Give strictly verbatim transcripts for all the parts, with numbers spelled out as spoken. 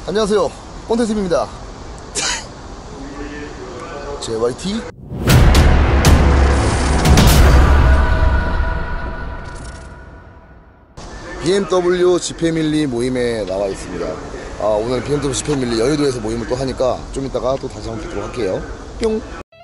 안녕하세요, 꼰대팀입니다. 제이와이티. 비엠더블유 지페밀리 모임에 나와 있습니다. 아, 오늘 비엠더블유 지페밀리 여의도에서 모임을 또 하니까 좀 이따가 또 다시 한번 뵙도록 할게요. 뿅.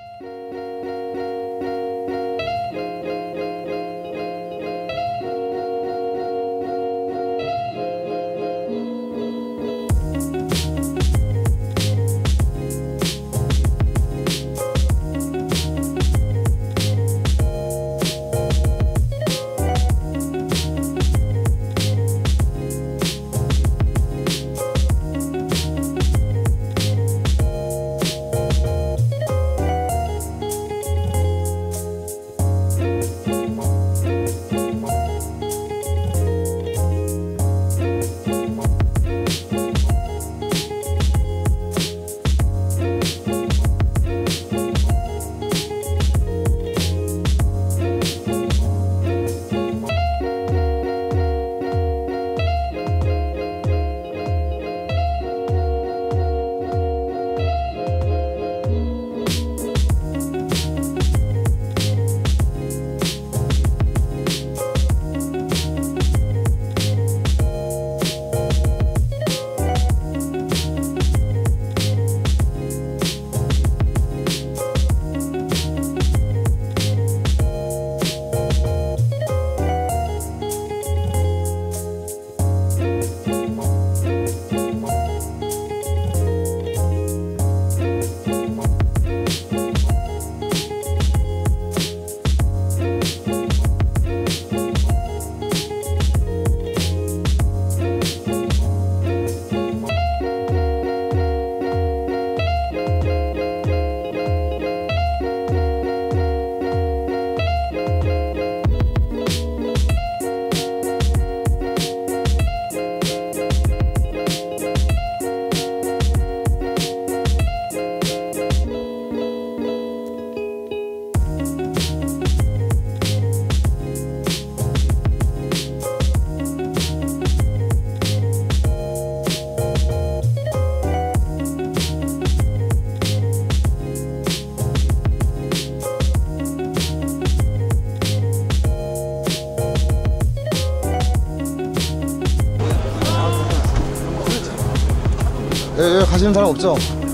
예, 예, 가시는 사람 없죠?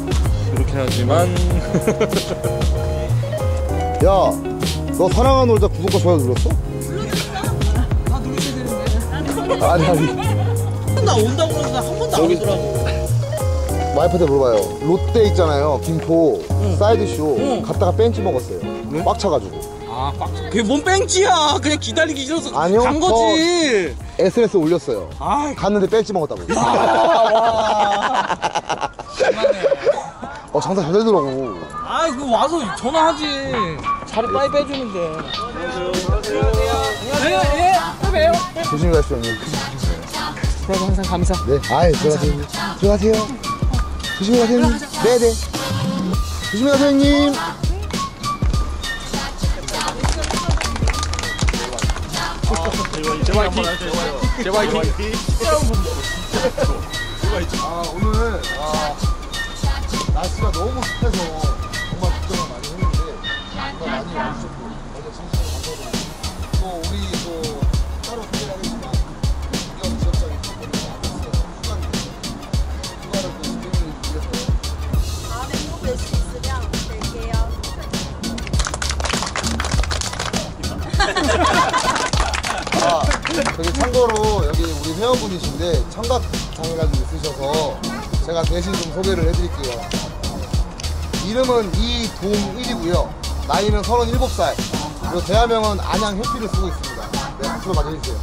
그렇긴 하지만 야, 너 사랑아 놀자 구독과 좋아요 눌렀어? 눌렀어? 다 누르셔야 되는데. 아니 아니 나 온다고 그러는데 한 번도 안 오더라고. 와이프한테 물어봐요. 롯데 있잖아요, 김포. 응. 사이드쇼. 응. 갔다가 벤치 먹었어요. 응? 꽉 차가지고. 아, 꽉 차. 그게 뭔 벤치야. 그냥 기다리기 싫어서 아니요, 간 거지. 에스엔에스 올렸어요. 아이. 갔는데 벤치 먹었다고. 와. 심하네. 어, 장사 잘 되더라고. 아, 그 와서 전화하지. 자리 빨리 빼주는데. 안녕하세요. 예, 또 봬요. 조심히 가십시오, 형님. 그래도 항상 감사. 네, 아이, 들어가세요. 들어가세요. 조심히 가세요, 형님. 네네. 조심히 가세요, 형님. 제이와이티 제이와이티 아, 오늘 아, 날씨가 너무 습해서 정말 걱정을 많이 했는데 정말 많이 와주셨고 어제 진심으로 감사드리고 또 우리 또 따로 소개를 하겠지만 구경 지역장이 조금 나왔어요. 휴가를 휴가를 또 진행을 위해서 다음에 또 뵐 수 있으면 뵐게요. 아, 저기 참고로 여기 우리 회원분이신데 청각장애가 좀 있으셔서 제가 대신 좀 소개를 해드릴게요. 이름은 이동일이고요. 나이는 서른일곱 살. 그리고 대화명은 안양 해피를 쓰고 있습니다. 네, 박수로 맞이해주세요.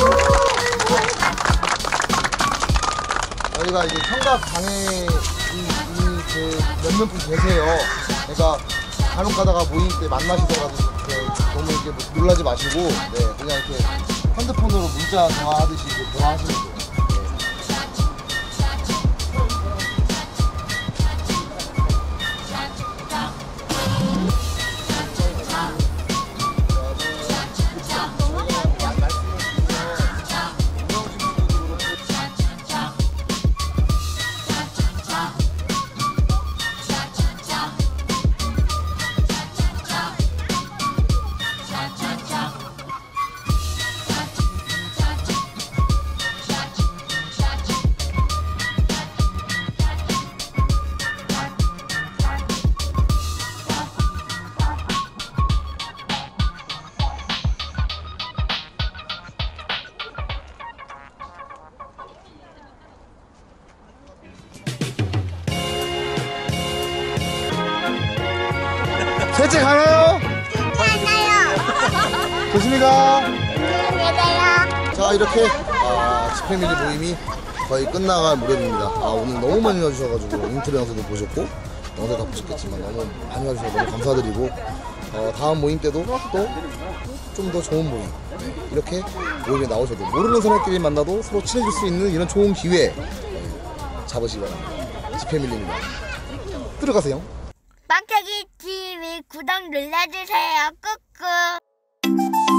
저희가 이제 청각장애인 그 몇몇 분 계세요. 그러니까 간혹 가다가 모임 때 만나시더라도 너무 이렇게 놀라지 마시고, 네, 그냥 이렇게 핸드폰으로 문자 대화하듯이 이렇게 대화하시면 돼요. 셋째 가나요? 안녕하세요. 조심히 가. 안녕하세요. 자, 이렇게 아, 집패밀리 모임이 거의 끝나갈 무렵입니다. 아, 오늘 너무 많이 와주셔가지고 인터뷰 영상도 보셨고 영상 다 보셨겠지만 너무 많이 와주셔서 너무 감사드리고 어, 다음 모임 때도 또 좀 더 좋은 모임 이렇게 모임에 나오셔도 모르는 사람끼리 만나도 서로 친해질 수 있는 이런 좋은 기회 잡으시기 바랍니다. 집패밀리입니다. 들어가세요. 빵태기 티비 구독 눌러주세요. 꾹꾹.